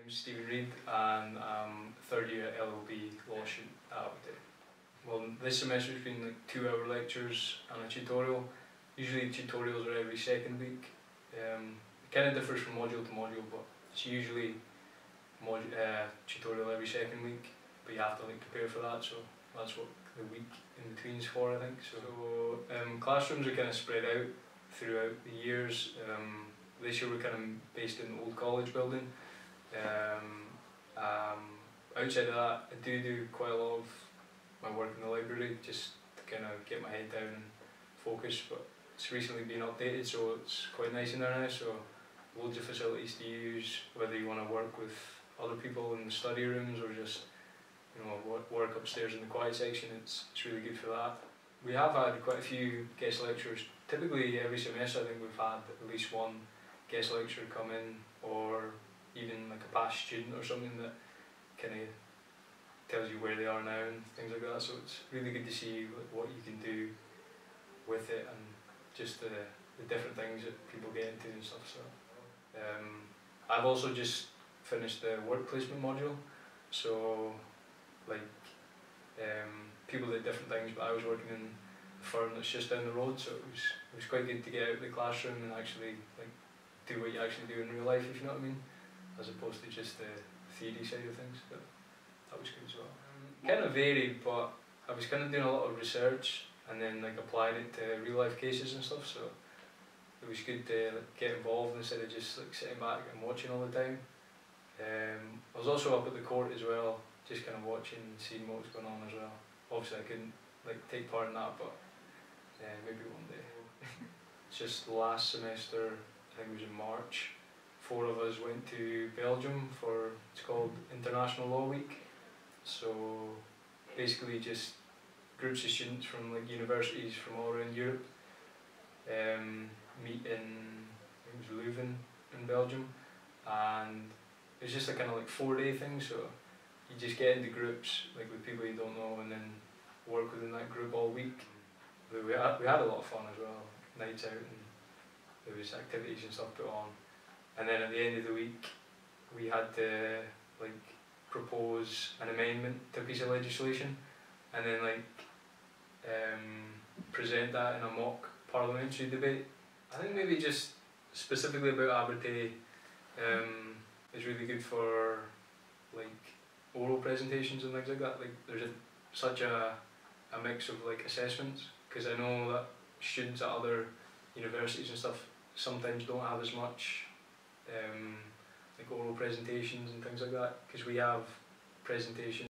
name's Stephen Reid and I'm third year at LLB Law Student at Aberdeen. Well, this semester has been like 2-hour lectures and a tutorial. Usually tutorials are every second week. It kind of differs from module to module, but it's usually tutorial every second week, but you have to like prepare for that, so that's what the week in between is for, I think. So classrooms are kind of spread out throughout the years. This year we're kind of based in the old college building. Outside of that, I do quite a lot of my work in the library, just to kind of get my head down and focus, but it's recently been updated, so it's quite nice in there now, so loads of facilities to use, whether you want to work with other people in the study rooms or just work upstairs in the quiet section. It's really good for that. We have had quite a few guest lecturers. Typically every semester I think we've had at least one guest lecturer come in, or even like a past student or something that kind of tells you where they are now and things like that, so it's really good to see what you can do with it and just the different things that people get into and stuff. So I've also just finished the work placement module, so like people did different things, but I was working in a firm that's just down the road, so it was quite good to get out of the classroom and actually like do what you actually do in real life, if you know what I mean, as opposed to just the theory side of things. But that was good as well. Kind of varied, but I was kind of doing a lot of research and then like applying it to real life cases and stuff, so it was good to like get involved instead of just like sitting back and watching all the time. I was also up at the court as well, just kind of watching and seeing what was going on as well. Obviously I couldn't like take part in that, but maybe one day. Just last semester, I think it was in March, 4 of us went to Belgium for, it's called International Law Week. So basically just groups of students from like universities from all around Europe meet in, I think it was Leuven in Belgium, and it's just a kind of like 4-day thing, so you just get into groups like with people you don't know and then work within that group all week. We had a lot of fun as well, nights out, and there was activities and stuff put on. And then at the end of the week we had to like propose an amendment to a piece of legislation and then like present that in a mock parliamentary debate. I think maybe just specifically about Aberdeen is really good for like oral presentations and things like that. Like there's such a mix of like assessments, because I know that students at other universities and stuff sometimes don't have as much like oral presentations and things like that, because we have presentations